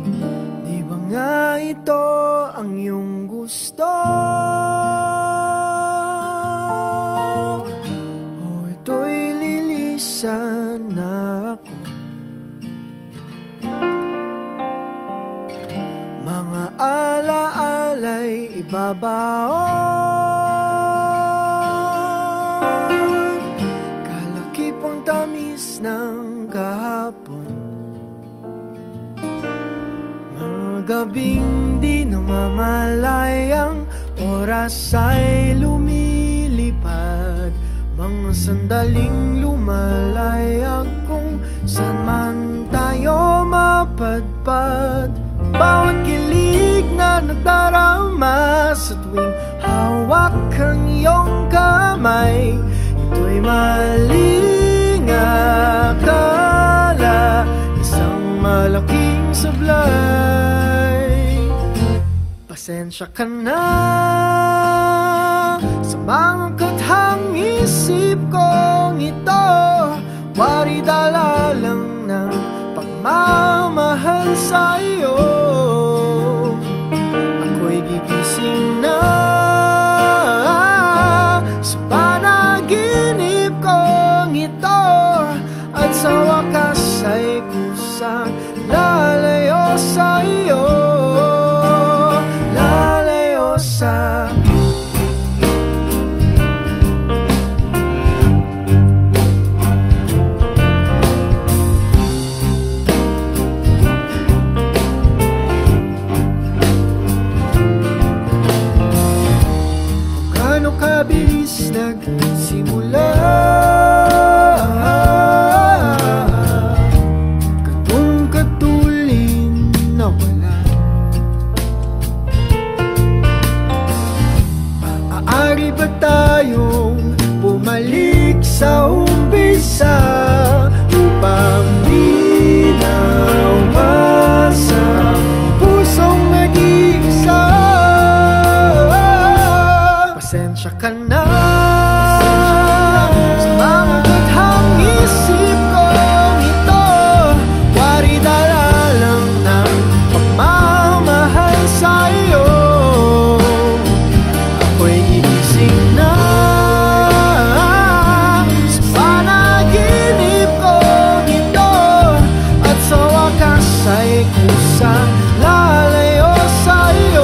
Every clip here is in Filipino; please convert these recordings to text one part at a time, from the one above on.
Di ba nga ito ang iyong gusto? O ito'y lilisan na ako? Mga alaala'y ibabaon, kalakipang tamis ng kahapon. Mga gabing di namamalayang oras ay lumilipad, mga sandaling lumalayag kung saan man tayo mapadpad. Bawat kilig na nagdarama sa tuwing hawak ang iyong kamay, ito'y maling akala, isang malaking sablay. Pasensya ka na sa mga kathang isip kong ito, wari dala lang ng pagmamahal sa'yo. Ako'y gigising na sa panaginip kong ito, at sa wakas ay kusang lalayo sa'yo, lalayo sa kabilis nagsimula, katong katulin na wala. Maaari ba tayong bumalik sa umpisa upang di na umasa pusong nag-iisa? Pasensya ka na sa mga kathang isip kong ito, wari dala lang ng pagmamahal sa'yo. Ako'y gigising na sa panaginip kong ito, at sa wakas ay kusang lalayo sa'yo.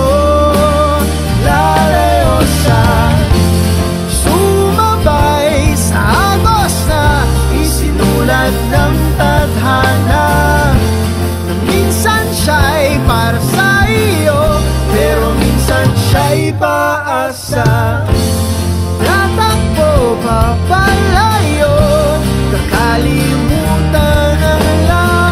Sumabay sa agos na isinulat ng tadhana, na minsan siya'y para sa iyo, pero minsan siya'y paasa. Tatakbo papalayo, kakalimutan ang lahat.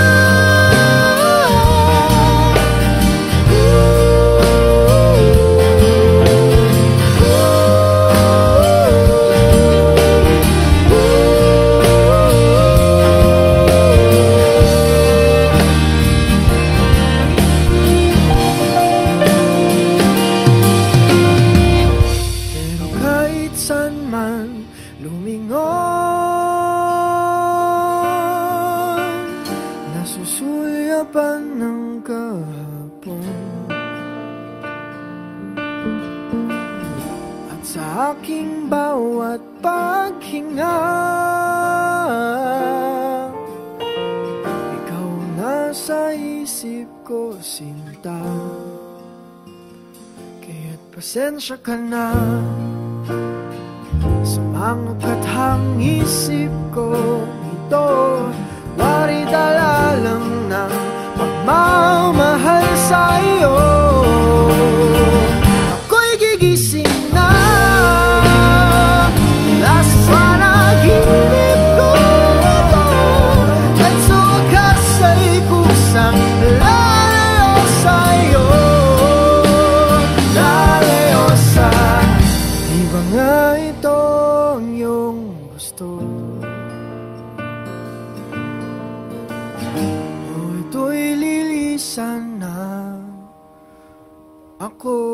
Nasusulyapan ng kahapon, at sa aking bawat paghinga, ikaw nasa isip ko, sinta. Kaya't pasensya ka na sa mga kathang isip ko ito, wari dala lang ng pagmamahal sa'yo. Ako'y gigising na sa panaginip ko ito, at sa wakas ay kusang lalayo sa'yo, lalayo sa. Di ba nga ito ang iyong gusto? O ito'y lilisan na ako.